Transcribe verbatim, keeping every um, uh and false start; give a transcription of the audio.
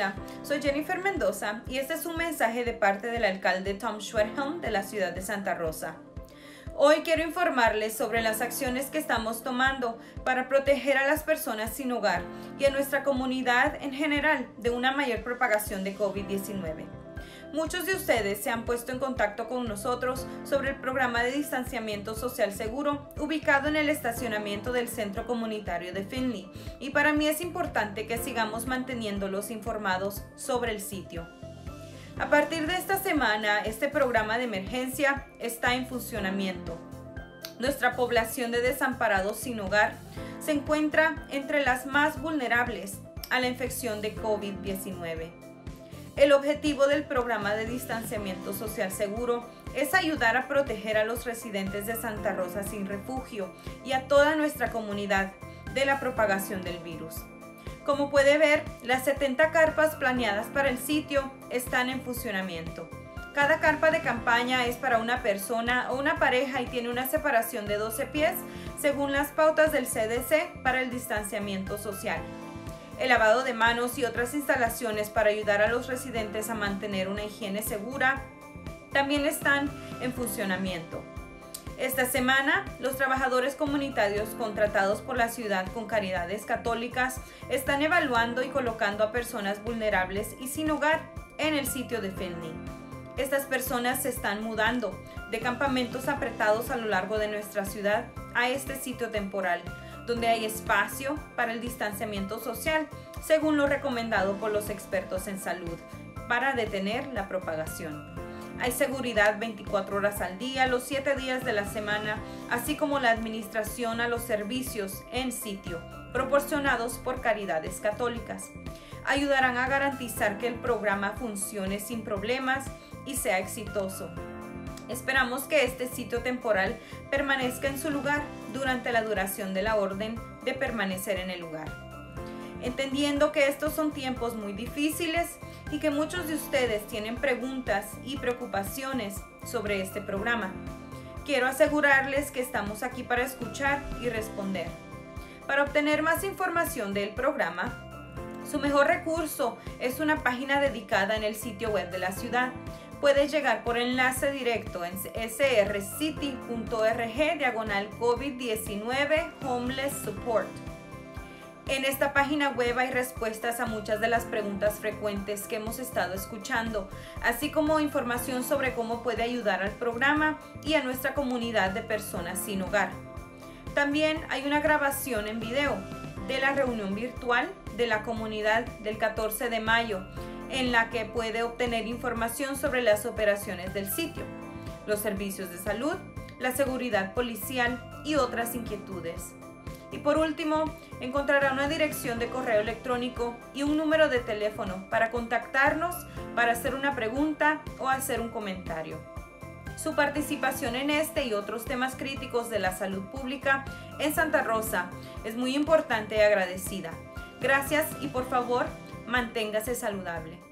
Hola, soy Jennifer Mendoza y este es un mensaje de parte del alcalde Tom Schwedhelm de la ciudad de Santa Rosa. Hoy quiero informarles sobre las acciones que estamos tomando para proteger a las personas sin hogar y a nuestra comunidad en general de una mayor propagación de COVID diecinueve. Muchos de ustedes se han puesto en contacto con nosotros sobre el programa de distanciamiento social seguro ubicado en el estacionamiento del Centro Comunitario de Finley, y para mí es importante que sigamos manteniéndolos informados sobre el sitio. A partir de esta semana, este programa de emergencia está en funcionamiento. Nuestra población de desamparados sin hogar se encuentra entre las más vulnerables a la infección de COVID diecinueve. El objetivo del programa de distanciamiento social seguro es ayudar a proteger a los residentes de Santa Rosa sin refugio y a toda nuestra comunidad de la propagación del virus. Como puede ver, las setenta carpas planeadas para el sitio están en funcionamiento. Cada carpa de campaña es para una persona o una pareja y tiene una separación de doce pies según las pautas del C D C para el distanciamiento social. El lavado de manos y otras instalaciones para ayudar a los residentes a mantener una higiene segura también están en funcionamiento. Esta semana, los trabajadores comunitarios contratados por la ciudad con caridades católicas están evaluando y colocando a personas vulnerables y sin hogar en el sitio de Finley. Estas personas se están mudando de campamentos apretados a lo largo de nuestra ciudad a este sitio temporal, donde hay espacio para el distanciamiento social, según lo recomendado por los expertos en salud, para detener la propagación. Hay seguridad veinticuatro horas al día, los siete días de la semana, así como la administración a los servicios en sitio, proporcionados por caridades católicas. Ayudarán a garantizar que el programa funcione sin problemas y sea exitoso. Esperamos que este sitio temporal permanezca en su lugar durante la duración de la orden de permanecer en el lugar. Entendiendo que estos son tiempos muy difíciles y que muchos de ustedes tienen preguntas y preocupaciones sobre este programa, quiero asegurarles que estamos aquí para escuchar y responder. Para obtener más información del programa, su mejor recurso es una página dedicada en el sitio web de la ciudad. Puede llegar por enlace directo en s r city punto org diagonal COVID diecinueve Homeless Support. En esta página web hay respuestas a muchas de las preguntas frecuentes que hemos estado escuchando, así como información sobre cómo puede ayudar al programa y a nuestra comunidad de personas sin hogar. También hay una grabación en video de la reunión virtual de la comunidad del catorce de mayo, en la que puede obtener información sobre las operaciones del sitio, los servicios de salud, la seguridad policial y otras inquietudes. Y por último, encontrará una dirección de correo electrónico y un número de teléfono para contactarnos para hacer una pregunta o hacer un comentario. Su participación en este y otros temas críticos de la salud pública en Santa Rosa es muy importante y agradecida. Gracias y por favor, manténgase saludable.